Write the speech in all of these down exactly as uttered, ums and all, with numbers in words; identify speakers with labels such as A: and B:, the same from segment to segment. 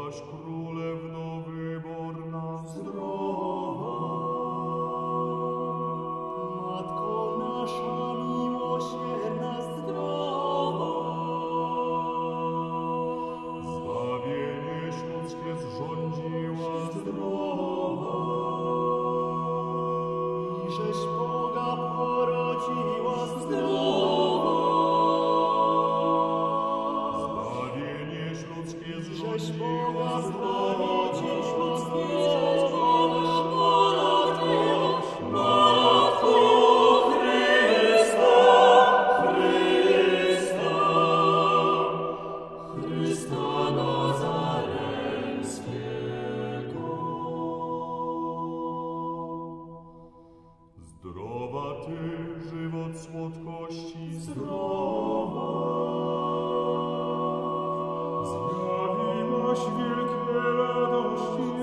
A: Zdrowaś królewno wyborna, zdrowa.
B: Matko nasza miłosierna, zdrowa.
A: Zbawienie ludzkie zrządziła, zdrowa.
B: I żeś Boga porodziła, zdrowa.
A: Zbawienie ludzkie
B: Żeś
A: zrządziła,
B: Boga
A: zdrowa. Zdrowa Ty, żywot słodkości, zdrowa. Zjawiłaś wielkie radości,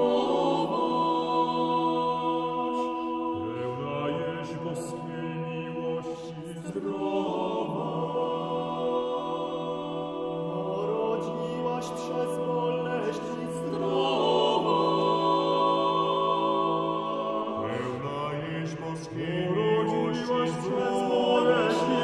A: zdrowaś. Pełna jeś boskiej miłości, zdrowa.
B: Porodziłaś przez boleści, zdrowa.
A: Pełna jeś boskiej
B: Urodziłaś
A: miłości,
B: przez boleści,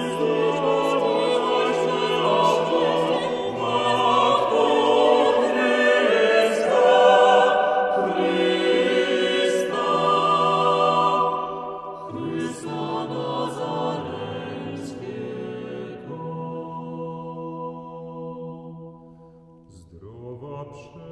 A: zdrowa